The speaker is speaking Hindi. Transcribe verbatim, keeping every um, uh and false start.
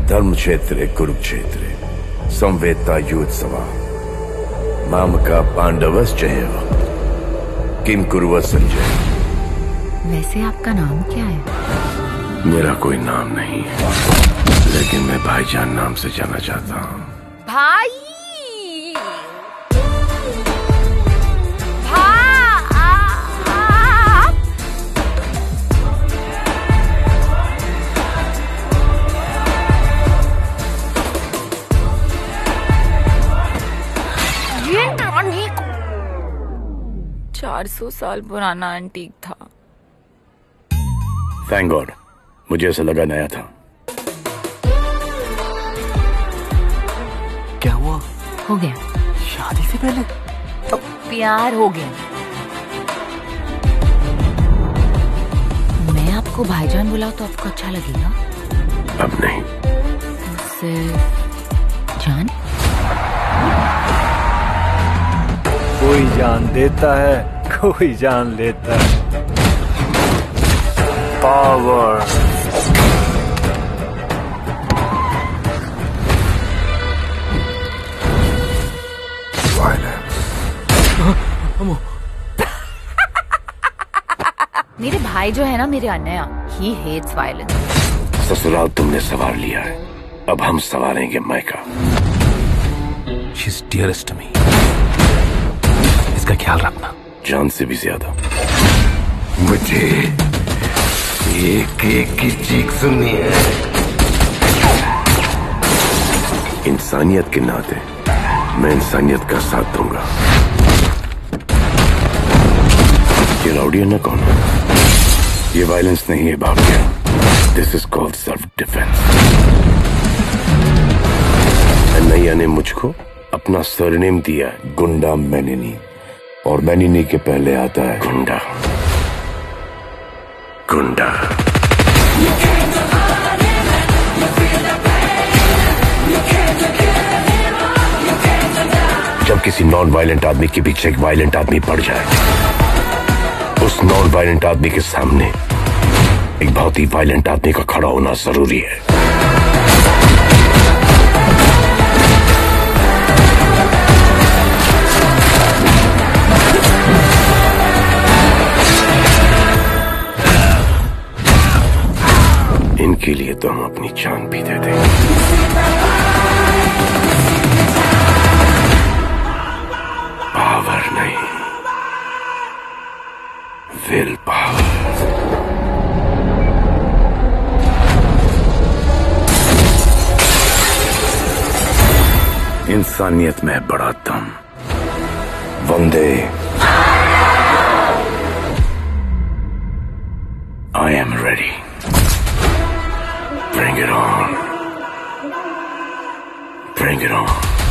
धर्म क्षेत्रे कुरुक्षेत्रे संवेत्ता युत्सवा मामका पांडवश्चैव किम कुर्वः संजय। वैसे आपका नाम क्या है? मेरा कोई नाम नहीं है, लेकिन मैं भाईजान नाम से जाना चाहता हूँ। भाई चार सौ साल पुराना एंटीक था। थैंक गॉड, मुझे ऐसा लगा नया था। क्या हुआ? हो गया शादी से पहले तो प्यार हो गया। मैं आपको भाईजान बुलाऊं तो आपको अच्छा लगेगा? अब नहीं। सिर्फ जान? कोई जान देता है, कोई जान लेता है। पावर। मेरे भाई जो है ना, मेरे अन्या, ही हेट्स वायलेंस। ससुराल तुमने सवार लिया है, अब हम सवारेंगे मायका। She's dearest to me. इसका ख्याल रखना। जान से भी ज्यादा। मुझे एक एक की चीख सुननी है। इंसानियत के नाते मैं इंसानियत का साथ दूंगा। ये राउडी है ना कौन? ये वायलेंस नहीं है बाप क्या? This is called self defence. नैया ने मुझको अपना सरनेम दिया गुंडा मैनिनी, और मैनिनी के पहले आता है गुंडा। गुंडा। जब किसी नॉन वायलेंट आदमी के पीछे एक वायलेंट आदमी पड़ जाए, उस नॉन वायलेंट आदमी के सामने एक बहुत ही वायलेंट आदमी का खड़ा होना जरूरी है। इनके लिए तो हम अपनी जान भी दे दें। पावर नहीं, विल पावर। इंसानियत में बड़ा दम। वंदे। I am ready. Bring it on. Bring it on.